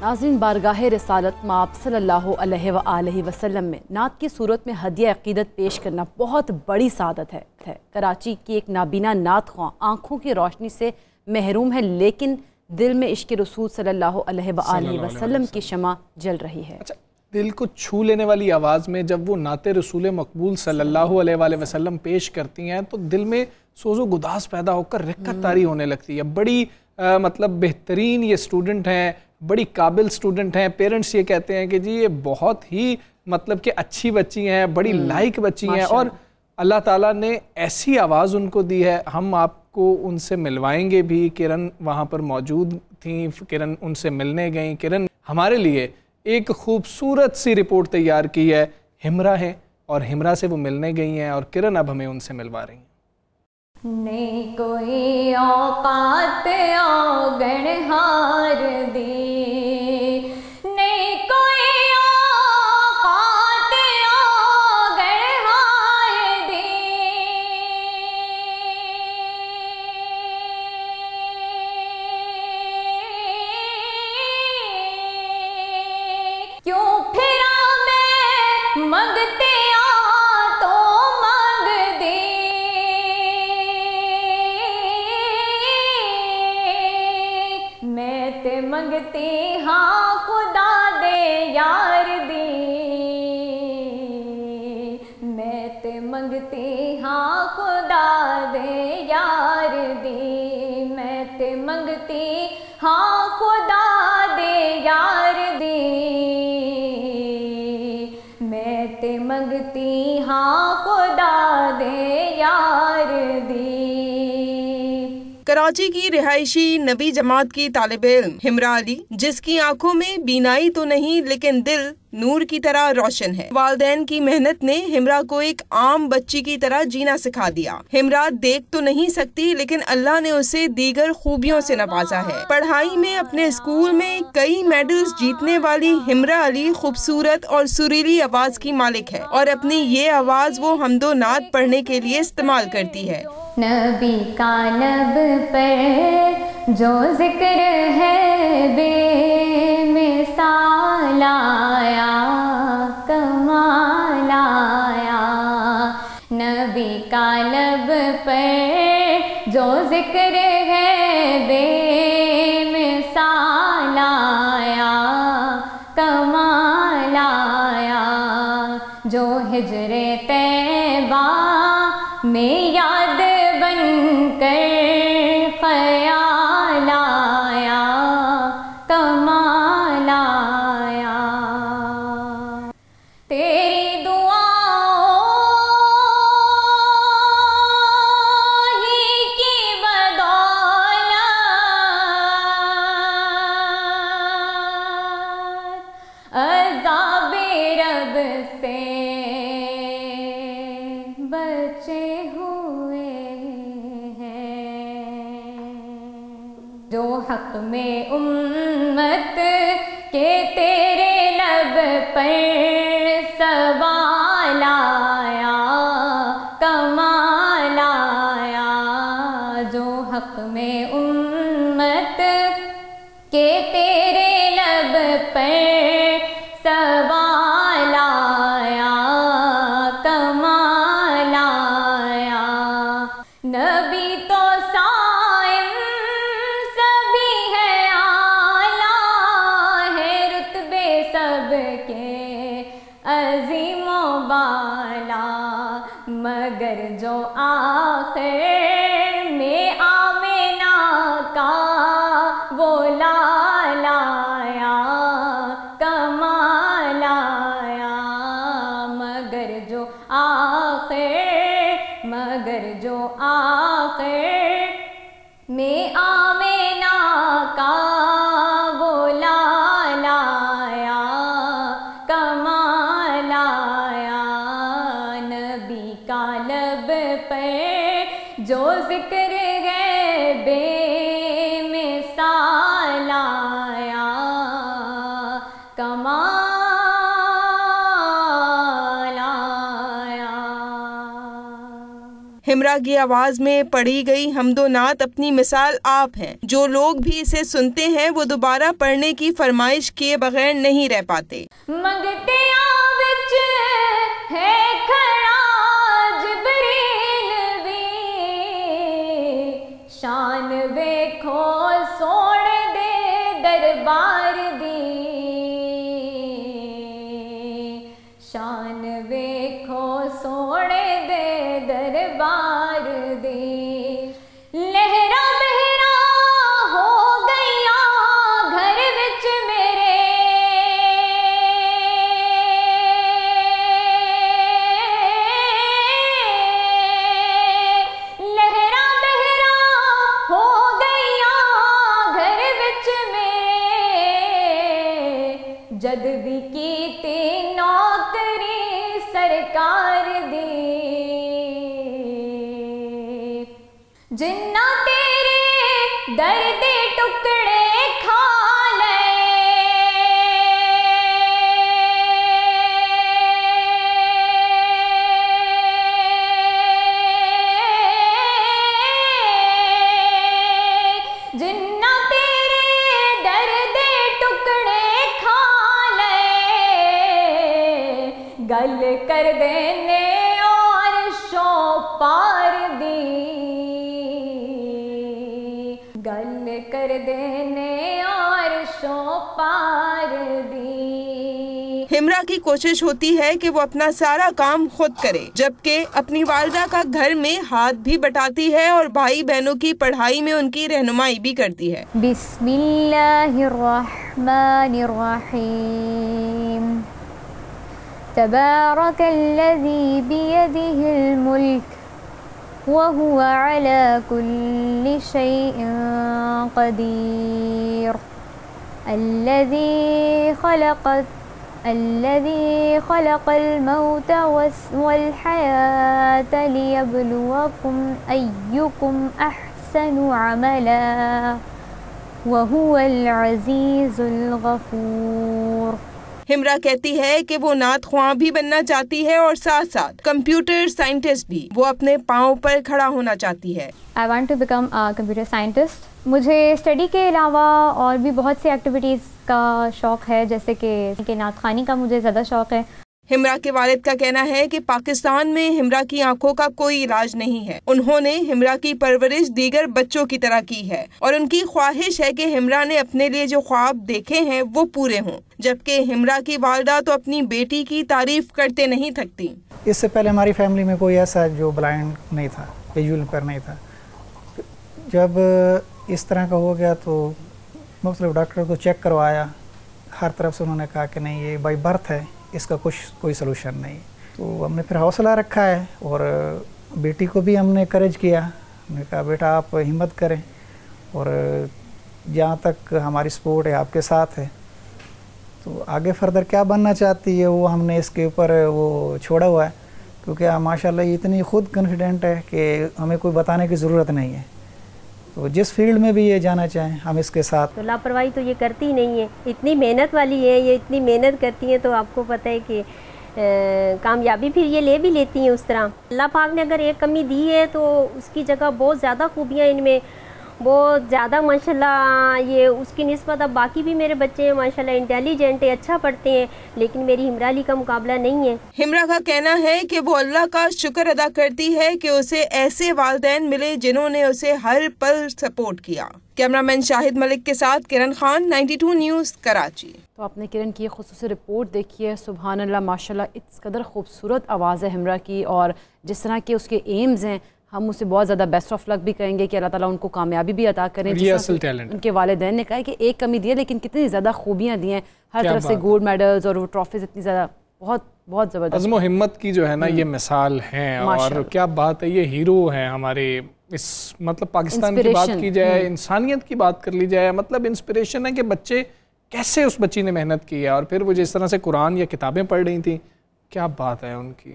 नाज़रीन, बारगाह रिसालत माब सल्लल्लाहु अलैहि व आलिहि वसल्लम में नात की सूरत में हदिया अक़ीदत पेश करना बहुत बड़ी सादत है। कराची की एक नाबीना नात ख्वां आँखों की रोशनी से महरूम है, लेकिन दिल में इश्क़ रसूल सल्लल्लाहु अलैहि व आलिहि वसल्लम की शमा जल रही है। अच्छा, दिल को छू लेने वाली आवाज़ में जब वो नाते रसूल मकबूल सल्लल्लाहु अलैहि वसल्लम पेश करती हैं तो दिल में सोज़ो गुदास पैदा होकर रिक्कत तारी होने लगती है। बड़ी मतलब बेहतरीन ये स्टूडेंट हैं, बड़ी काबिल स्टूडेंट हैं। पेरेंट्स ये कहते हैं कि जी ये बहुत ही मतलब कि अच्छी बच्ची हैं, बड़ी लाइक बच्ची हैं, और अल्लाह ताला ने ऐसी आवाज़ उनको दी है। हम आपको उनसे मिलवाएंगे भी। किरण वहाँ पर मौजूद थी, किरण उनसे मिलने गई। किरण हमारे लिए एक खूबसूरत सी रिपोर्ट तैयार की है। हिमरा है और हिमरा से वो मिलने गई हैं और किरण अब हमें उनसे मिलवा रही हैं। नहीं कोई औकात औगणहार दी, नहीं कोई औकात औगणहार दी, क्यों फिरा मैं मंगते मंगती हाँ खुदा दे यार दी, मैं ते मंगती हाँ खुदा दे यार दी, मैं ते मंगती हाँ खुदा दे यार दी, मैं ते मंगती हाँ खुदा दे यार दी। कराची की रिहायशी नबी जमात की तालिब इल्म हिमरा अली, जिसकी आंखों में बीनाई तो नहीं लेकिन दिल नूर की तरह रोशन है। वालिदैन की मेहनत ने हिमरा को एक आम बच्ची की तरह जीना सिखा दिया। हिमरा देख तो नहीं सकती लेकिन अल्लाह ने उसे दीगर खूबियों से नवाजा है। पढ़ाई में अपने स्कूल में कई मेडल्स जीतने वाली हिमरा अली खूबसूरत और सुरीली आवाज की मालिक है और अपनी ये आवाज वो हमदो नात पढ़ने के लिए इस्तेमाल करती है। नबी का लब पर जो जिक्र है बेमिसाल आया, कमाल आया। नबी का लब पर जो जिक्र है बेमिसाल आया, कमाल आया। जो हिजरे तैबा में याद बनकर ख्याल आया, कमाल आया। तेरी दुआओं ही की बदौलत अज़ाबे रब से बचे हुए जो हक में उम्मत के तेरे लब पर सवाल आया, कमाल आया। जो हक में उम्मत के तेरे लब पर सवाल आया, कमाल आया। नबी तो मगर जो आखिर में आमिना का वो लाल आया, कमाल आया। मगर जो आखिर में आमिना का वो लाल आया, कमाल आया। का लब पर जो जिक्र है बेमिसाल आया, कमाल आया। हिमरा की आवाज में पढ़ी गई हमदो नात अपनी मिसाल आप हैं। जो लोग भी इसे सुनते हैं वो दोबारा पढ़ने की फरमाइश किए बगैर नहीं रह पाते। मंगते विच है खड़ा जिबरील वी, शान वेखो सोने दे दरबार दी, शान वेखो सोने दे दरबार दी। लहरा बहरा हो गईया घर विच मेरे, लहरा बहरा हो गईया घर विच मेरे, जद भी कीती नौकरी सरकार दी, जिन्ना तेरे दर्द टुकड़े खा ले, जिन्ना तेरे दर्द टुकड़े खा ले, गल कर देने और शो पार दी, गल कर देने और शो पार दी। हिमरा की कोशिश होती है कि वो अपना सारा काम खुद करे, जबकि अपनी वालिदा का घर में हाथ भी बटाती है और भाई बहनों की पढ़ाई में उनकी रहनुमाई भी करती है। बिस्मिल्लाहिर्रहमानिर्रहीम, तबारकल्लज़ी बियदिहिल मुल्क वहुवा अला कुल्लि शैइन क़दीर, अल्लज़ी खलक़ल मौत वल हयात लियब्लुवकुम अय्युकुम अहसनु अमला वहुवल अज़ीज़ुल गफ़ूर। हिमरा कहती है कि वो नात ख्वां भी बनना चाहती है और साथ साथ कंप्यूटर साइंटिस्ट भी। वो अपने पाँव पर खड़ा होना चाहती है। I want to become a computer scientist. मुझे स्टडी के अलावा और भी बहुत सी एक्टिविटीज़ का शौक़ है, जैसे कि नात ख़ानी का मुझे ज़्यादा शौक़ है। हिमरा के वालिद का कहना है कि पाकिस्तान में हिमरा की आंखों का कोई इलाज नहीं है। उन्होंने हिमरा की परवरिश दीगर बच्चों की तरह की है और उनकी ख्वाहिश है कि हिमरा ने अपने लिए जो ख्वाब देखे हैं वो पूरे हों, जबकि हिमरा की वालिदा तो अपनी बेटी की तारीफ करते नहीं थकती। इससे पहले हमारी फैमिली में कोई ऐसा जो ब्लाइंड नहीं था, विजुअल इम्पेयर नहीं था। जब इस तरह का हो गया तो मुख्तलिफ डॉक्टर को चेक करवाया, हर तरफ से उन्होंने कहा कि नहीं ये बाई बर्थ है, इसका कोई सलूशन नहीं। तो हमने फिर हौसला रखा है और बेटी को भी हमने करेज किया। हमने कहा बेटा आप हिम्मत करें और जहाँ तक हमारी सपोर्ट है आपके साथ है। तो आगे फर्दर क्या बनना चाहती है वो हमने इसके ऊपर वो छोड़ा हुआ है, क्योंकि माशाल्लाह ये इतनी खुद कॉन्फिडेंट है कि हमें कोई बताने की ज़रूरत नहीं है। तो जिस फील्ड में भी ये जाना चाहें हम इसके साथ। तो लापरवाही तो ये करती ही नहीं है, इतनी मेहनत वाली है, ये इतनी मेहनत करती हैं तो आपको पता है कि कामयाबी फिर ये ले भी लेती हैं उस तरह। अल्लाह पाक ने अगर एक कमी दी है तो उसकी जगह बहुत ज़्यादा खूबियाँ इनमें, बहुत ज़्यादा माशाल्लाह। ये उसकी निस्बत अब बाकी भी मेरे बच्चे हैं माशाल्लाह, इंटेलिजेंट है, अच्छा पढ़ते हैं, लेकिन मेरी हिमरा अली का मुकाबला नहीं है। हिमरा का कहना है कि वो अल्लाह का शुक्र अदा करती है कि उसे ऐसे वालिदैन मिले जिन्होंने उसे हर पल सपोर्ट किया। कैमरामैन शाहिद मलिक के साथ किरण खान, 92 न्यूज़ कराची। तो आपने किरण की खुसूसी रिपोर्ट देखी है। सुभान अल्लाह, माशाल्लाह इस कदर खूबसूरत आवाज़ है हिमरा की, और जिस तरह के उसके एम्स हैं, हम उसे बहुत ज़्यादा बेस्ट ऑफ लक भी कहेंगे कि अल्लाह ताला उनको कामयाबी भी अता करें। ये असल टैलेंट। उनके वालिदैन ने कहा है कि एक कमी दी है लेकिन कितनी ज़्यादा खूबियाँ दी हैं, हर तरफ से गोल्ड मेडल्स और वो ट्रॉफीज, इतनी ज़्यादा बहुत बहुत ज़बरदस्त। अज़्म व हिम्मत की जो है ना ये मिसाल हैं, और क्या बात है, ये हीरो हैं हमारे इस मतलब पाकिस्तान की बात की जाए, इंसानियत की बात कर ली जाए, मतलब इंस्पिरेशन है कि बच्चे कैसे उस बच्ची ने मेहनत की है और फिर वो जिस तरह से कुरान या किताबें पढ़ रही थी, क्या बात है उनकी।